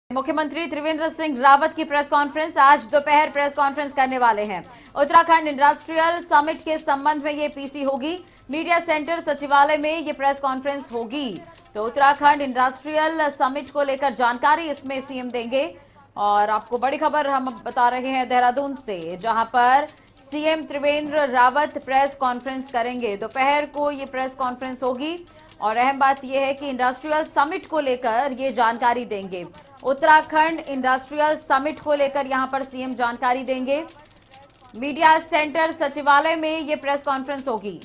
मुख्यमंत्री त्रिवेंद्र सिंह रावत की press conference आज दोपहर प्रेस कॉन्फ्रेंस करने वाले हैं। उत्तराखंड इंडस्ट्रियल समिट के संबंध में ये पीसी होगी। मीडिया सेंटर सचिवालय में ये प्रेस कॉन्फ्रेंस होगी। तो उत्तराखंड इंडस्ट्रियल समिट को लेकर जानकारी इसमें सीएम देंगे। और आपको बड़ी खबर हम बता रहे हैं देहरादून से, जहां पर CM Trivendra Rawat press conference करेंगे। दोपहर को ये प्रेस कॉन्फ्रेंस होगी और अहम बात यह है कि इंडस्ट्रियल समिट को लेकर ये जानकारी देंगे। उत्तराखंड इंडस्ट्रियल समिट को लेकर यहां पर सीएम जानकारी देंगे। मीडिया सेंटर सचिवालय में ये प्रेस कॉन्फ्रेंस होगी।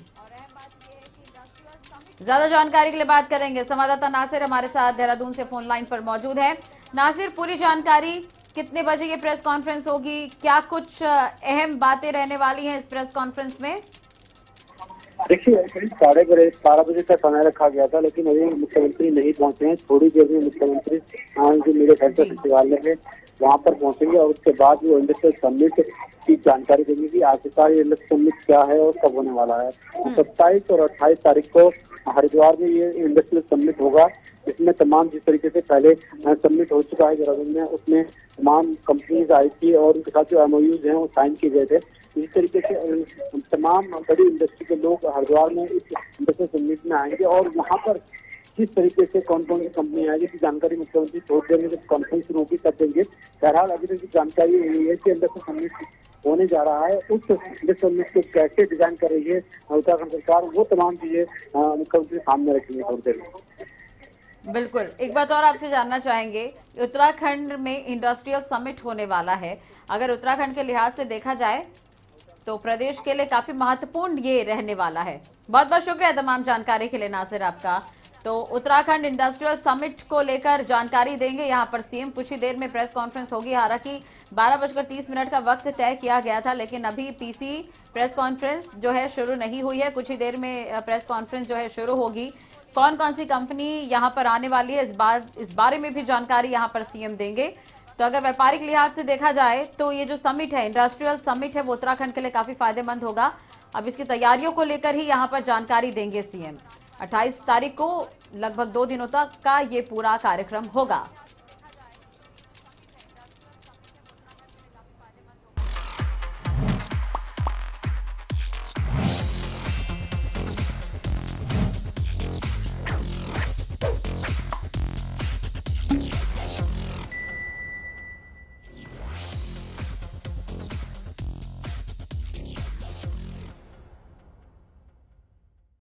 ज्यादा जानकारी के लिए बात करेंगे, संवाददाता नासिर हमारे साथ देहरादून से फोन लाइन पर मौजूद है। नासिर, पूरी जानकारी, कितने बजे ये प्रेस कॉन्फ्रेंस होगी, क्या कुछ अहम बातें रहने वाली हैं इस प्रेस कॉन्फ्रेंस में? देखिए, करीब 12:30 का समय रखा गया था, लेकिन अभी मुख्यमंत्री नहीं पहुंचे हैं। थोड़ी देर में मुख्यमंत्री जो मेरे सेंटर सचिवालय है वहां पर पहुंचेंगे और उसके बाद वो इंडस्ट्रियल समिट की जानकारी देंगे कि आखिरकार ये इंडस्ट्रियल समिट क्या है और कब होने वाला है। 27 और 28 तारीख को हरिद्वार में ये इंडस्ट्रियल समिट होगा, इसमें तमाम जिस तरीके से पहले समिट हो चुका है देहरादून में, उसमें तमाम कंपनीज आई थी और उनके साथ जो MOUs हैं वो साइन किए गए थे। इस तरीके से तमाम बड़ी इंडस्ट्री के लोग हरिद्वार में इस इंडस्ट्रियल समिट में आएंगे और वहाँ पर किस तरीके से कौन कौन सी कंपनी आएगी की जानकारी मुख्यमंत्री थोड़ी देर में जब कॉन्फ्रेंस शुरू होगी तब देंगे। बहरहाल अभी तक की जानकारी यही है कि इंडस्ट्रियल समिट होने जा रहा है। उस इंडस्ट्रियल समिट को कैसे डिजाइन कर रही है उत्तराखंड सरकार, वो तमाम चीजें मुख्यमंत्री सामने रखेंगे थोड़ी देर में। बिल्कुल, एक बात और आपसे जानना चाहेंगे, उत्तराखंड में इंडस्ट्रियल समिट होने वाला है। अगर उत्तराखंड के लिहाज से देखा जाए तो प्रदेश के लिए काफी महत्वपूर्ण ये रहने वाला है। बहुत बहुत शुक्रिया तमाम जानकारी के लिए नासिर आपका। तो उत्तराखंड इंडस्ट्रियल समिट को लेकर जानकारी देंगे यहाँ पर सीएम। कुछ ही देर में प्रेस कॉन्फ्रेंस होगी। हालांकि 12:30 का वक्त तय किया गया था, लेकिन अभी पीसी प्रेस कॉन्फ्रेंस जो है शुरू नहीं हुई है। कुछ ही देर में प्रेस कॉन्फ्रेंस जो है शुरू होगी। कौन कौन सी कंपनी यहाँ पर आने वाली है इस बारे में भी जानकारी यहाँ पर सीएम देंगे। तो अगर व्यापारिक लिहाज से देखा जाए तो ये जो समिट है, इंडस्ट्रियल समिट है, वो उत्तराखंड के लिए काफी फायदेमंद होगा। अब इसकी तैयारियों को लेकर ही यहाँ पर जानकारी देंगे सीएम। 28 तारीख को लगभग 2 दिनों तक का ये पूरा कार्यक्रम होगा।